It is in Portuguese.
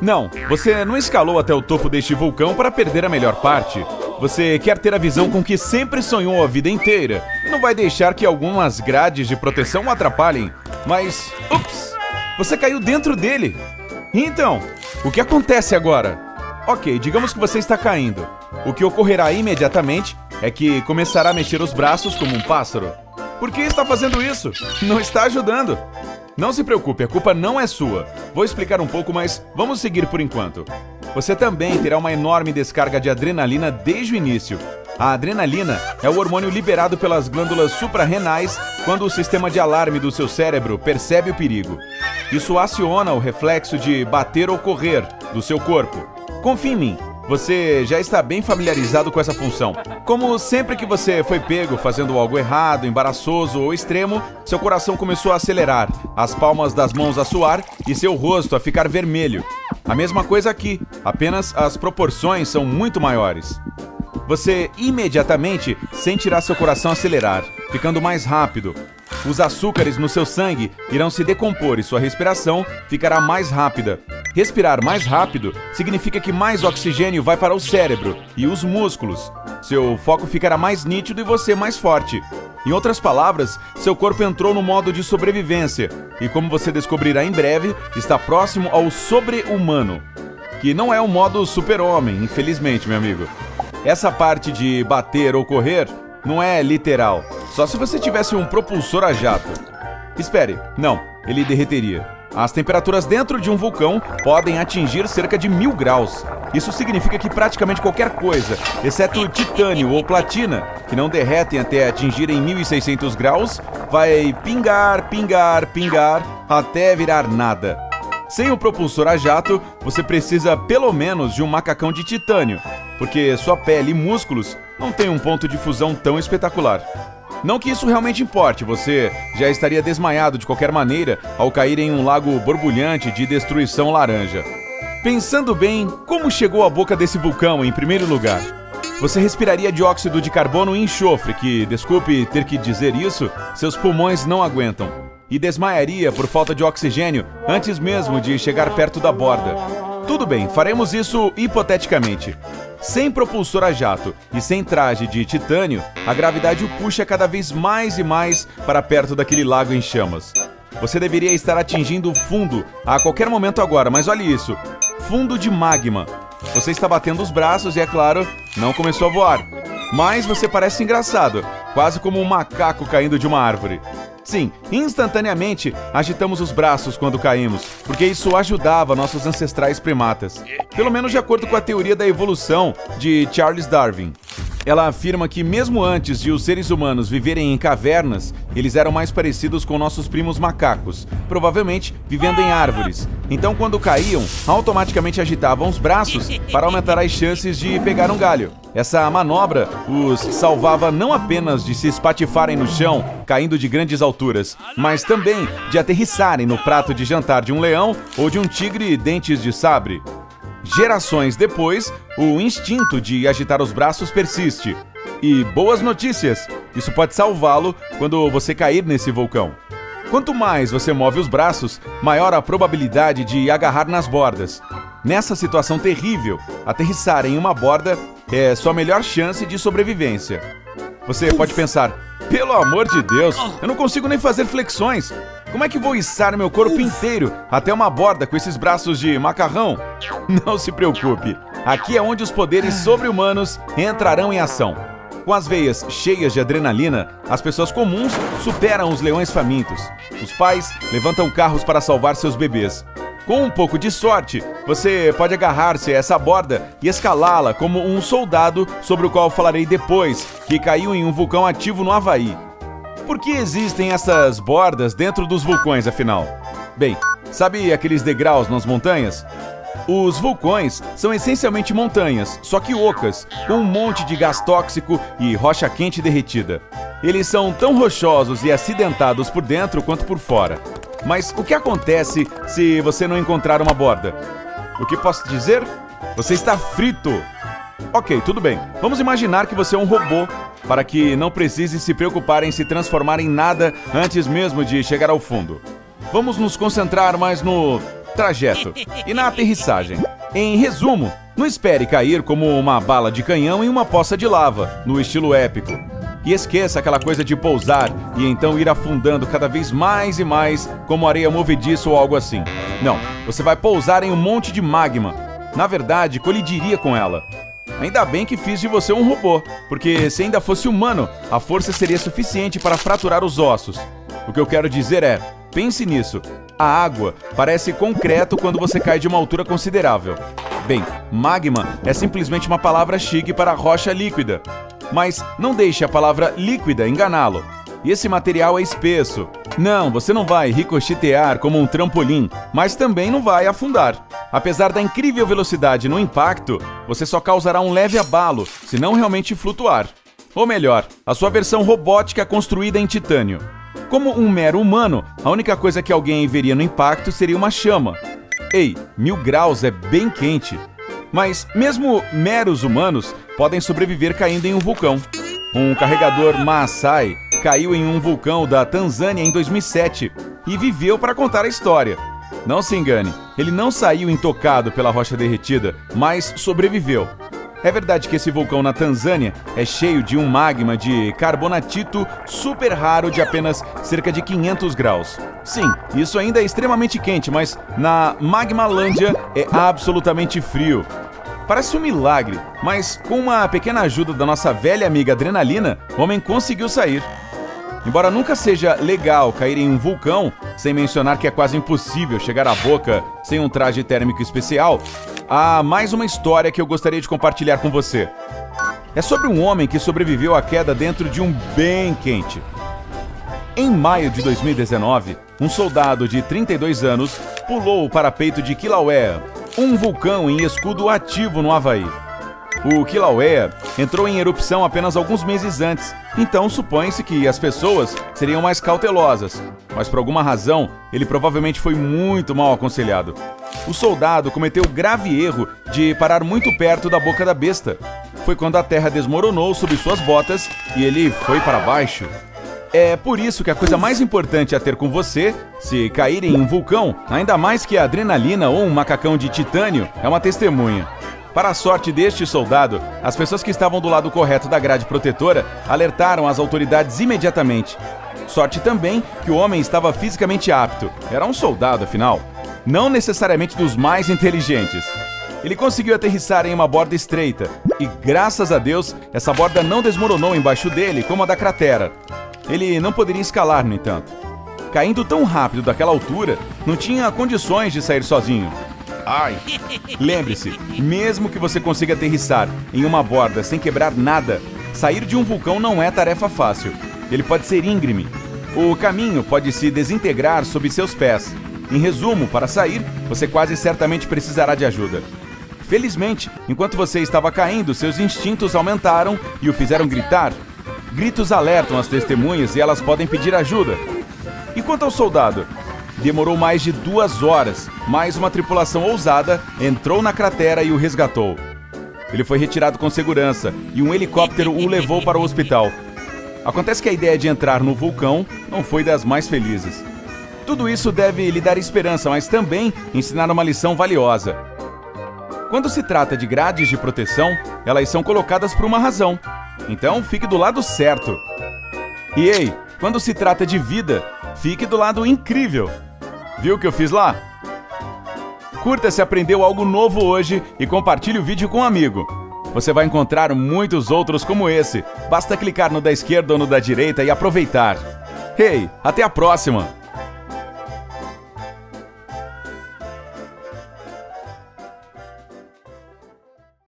Não, você não escalou até o topo deste vulcão para perder a melhor parte. Você quer ter a visão com que sempre sonhou a vida inteira. Não vai deixar que algumas grades de proteção o atrapalhem. Mas, ups, você caiu dentro dele. Então, o que acontece agora? Ok, digamos que você está caindo. O que ocorrerá imediatamente é que começará a mexer os braços como um pássaro. Por que está fazendo isso? Não está ajudando. Não se preocupe, a culpa não é sua. Vou explicar um pouco, mas vamos seguir por enquanto. Você também terá uma enorme descarga de adrenalina desde o início. A adrenalina é o hormônio liberado pelas glândulas suprarrenais quando o sistema de alarme do seu cérebro percebe o perigo. Isso aciona o reflexo de bater ou correr do seu corpo. Confie em mim. Você já está bem familiarizado com essa função. Como sempre que você foi pego fazendo algo errado, embaraçoso ou extremo, seu coração começou a acelerar, as palmas das mãos a suar e seu rosto a ficar vermelho. A mesma coisa aqui, apenas as proporções são muito maiores. Você imediatamente sentirá seu coração acelerar, ficando mais rápido. Os açúcares no seu sangue irão se decompor e sua respiração ficará mais rápida. Respirar mais rápido significa que mais oxigênio vai para o cérebro e os músculos. Seu foco ficará mais nítido e você mais forte. Em outras palavras, seu corpo entrou no modo de sobrevivência e, como você descobrirá em breve, está próximo ao sobre-humano, que não é o modo super-homem, infelizmente, meu amigo. Essa parte de bater ou correr não é literal, só se você tivesse um propulsor a jato. Espere, não, ele derreteria. As temperaturas dentro de um vulcão podem atingir cerca de 1000 graus. Isso significa que praticamente qualquer coisa, exceto titânio ou platina, que não derretem até atingirem 1600 graus, vai pingar, pingar, pingar, até virar nada. Sem o propulsor a jato, você precisa pelo menos de um macacão de titânio, porque sua pele e músculos não têm um ponto de fusão tão espetacular. Não que isso realmente importe, você já estaria desmaiado de qualquer maneira ao cair em um lago borbulhante de destruição laranja. Pensando bem, como chegou à boca desse vulcão em primeiro lugar? Você respiraria dióxido de carbono e enxofre, que, desculpe ter que dizer isso, seus pulmões não aguentam. E desmaiaria por falta de oxigênio antes mesmo de chegar perto da borda. Tudo bem, faremos isso hipoteticamente. Sem propulsor a jato e sem traje de titânio, a gravidade o puxa cada vez mais e mais para perto daquele lago em chamas. Você deveria estar atingindo o fundo a qualquer momento agora, mas olhe isso, fundo de magma. Você está batendo os braços e, é claro, não começou a voar. Mas você parece engraçado, quase como um macaco caindo de uma árvore. Sim, instantaneamente agitamos os braços quando caímos, porque isso ajudava nossos ancestrais primatas. Pelo menos de acordo com a teoria da evolução de Charles Darwin. Ela afirma que mesmo antes de os seres humanos viverem em cavernas, eles eram mais parecidos com nossos primos macacos, provavelmente vivendo em árvores. Então, quando caíam, automaticamente agitavam os braços para aumentar as chances de pegar um galho. Essa manobra os salvava não apenas de se espatifarem no chão, caindo de grandes alturas, mas também de aterrissarem no prato de jantar de um leão ou de um tigre dentes de sabre. Gerações depois, o instinto de agitar os braços persiste. E boas notícias, isso pode salvá-lo quando você cair nesse vulcão. Quanto mais você move os braços, maior a probabilidade de agarrar nas bordas. Nessa situação terrível, aterrissar em uma borda é sua melhor chance de sobrevivência. Você pode pensar, pelo amor de Deus, eu não consigo nem fazer flexões. Como é que vou içar meu corpo inteiro até uma borda com esses braços de macarrão? Não se preocupe, aqui é onde os poderes sobre-humanos entrarão em ação. Com as veias cheias de adrenalina, as pessoas comuns superam os leões famintos. Os pais levantam carros para salvar seus bebês. Com um pouco de sorte, você pode agarrar-se a essa borda e escalá-la como um soldado sobre o qual falarei depois, que caiu em um vulcão ativo no Havaí. Por que existem essas bordas dentro dos vulcões, afinal? Bem, sabe aqueles degraus nas montanhas? Os vulcões são essencialmente montanhas, só que ocas, com um monte de gás tóxico e rocha quente derretida. Eles são tão rochosos e acidentados por dentro quanto por fora. Mas o que acontece se você não encontrar uma borda? O que posso dizer? Você está frito! Ok, tudo bem. Vamos imaginar que você é um robô, para que não precise se preocupar em se transformar em nada antes mesmo de chegar ao fundo. Vamos nos concentrar mais no trajeto e na aterrissagem. Em resumo, não espere cair como uma bala de canhão em uma poça de lava, no estilo épico. E esqueça aquela coisa de pousar e então ir afundando cada vez mais e mais como areia movediça ou algo assim. Não, você vai pousar em um monte de magma. Na verdade, colidiria com ela. Ainda bem que fiz de você um robô, porque se ainda fosse humano, a força seria suficiente para fraturar os ossos. O que eu quero dizer é, pense nisso. A água parece concreto quando você cai de uma altura considerável. Bem, magma é simplesmente uma palavra chique para rocha líquida. Mas não deixe a palavra líquida enganá-lo. Esse material é espesso. Não, você não vai ricochetear como um trampolim, mas também não vai afundar. Apesar da incrível velocidade no impacto, você só causará um leve abalo, se não realmente flutuar. Ou melhor, a sua versão robótica construída em titânio. Como um mero humano, a única coisa que alguém veria no impacto seria uma chama. Ei, 1000 graus é bem quente. Mas mesmo meros humanos podem sobreviver caindo em um vulcão. Um carregador Maasai caiu em um vulcão da Tanzânia em 2007 e viveu para contar a história. Não se engane, ele não saiu intocado pela rocha derretida, mas sobreviveu. É verdade que esse vulcão na Tanzânia é cheio de um magma de carbonatito super raro de apenas cerca de 500 graus. Sim, isso ainda é extremamente quente, mas na Magmalândia é absolutamente frio. Parece um milagre, mas com uma pequena ajuda da nossa velha amiga adrenalina, o homem conseguiu sair. Embora nunca seja legal cair em um vulcão, sem mencionar que é quase impossível chegar à boca sem um traje térmico especial, há mais uma história que eu gostaria de compartilhar com você. É sobre um homem que sobreviveu à queda dentro de um bem quente. Em maio de 2019, um soldado de 32 anos pulou o parapeito de Kilauea, um vulcão em escudo ativo no Havaí. O Kilauea entrou em erupção apenas alguns meses antes, então supõe-se que as pessoas seriam mais cautelosas. Mas por alguma razão, ele provavelmente foi muito mal aconselhado. O soldado cometeu o grave erro de parar muito perto da boca da besta. Foi quando a terra desmoronou sob suas botas e ele foi para baixo. É por isso que a coisa mais importante a ter com você, se cair em um vulcão, ainda mais que a adrenalina ou um macacão de titânio, é uma testemunha. Para a sorte deste soldado, as pessoas que estavam do lado correto da grade protetora alertaram as autoridades imediatamente. Sorte também que o homem estava fisicamente apto. Era um soldado, afinal. Não necessariamente dos mais inteligentes. Ele conseguiu aterrissar em uma borda estreita e, graças a Deus, essa borda não desmoronou embaixo dele como a da cratera. Ele não poderia escalar, no entanto. Caindo tão rápido daquela altura, não tinha condições de sair sozinho. Ai! Lembre-se, mesmo que você consiga aterrissar em uma borda sem quebrar nada, sair de um vulcão não é tarefa fácil. Ele pode ser íngreme. O caminho pode se desintegrar sob seus pés. Em resumo, para sair, você quase certamente precisará de ajuda. Felizmente, enquanto você estava caindo, seus instintos aumentaram e o fizeram gritar. Gritos alertam as testemunhas e elas podem pedir ajuda. E quanto ao soldado? Demorou mais de 2 horas, mas uma tripulação ousada entrou na cratera e o resgatou. Ele foi retirado com segurança e um helicóptero o levou para o hospital. Acontece que a ideia de entrar no vulcão não foi das mais felizes. Tudo isso deve lhe dar esperança, mas também ensinar uma lição valiosa. Quando se trata de grades de proteção, elas são colocadas por uma razão. Então, fique do lado certo. E ei, quando se trata de vida, fique do lado incrível. Viu o que eu fiz lá? Curta se aprendeu algo novo hoje e compartilhe o vídeo com um amigo. Você vai encontrar muitos outros como esse. Basta clicar no da esquerda ou no da direita e aproveitar. Hey, até a próxima!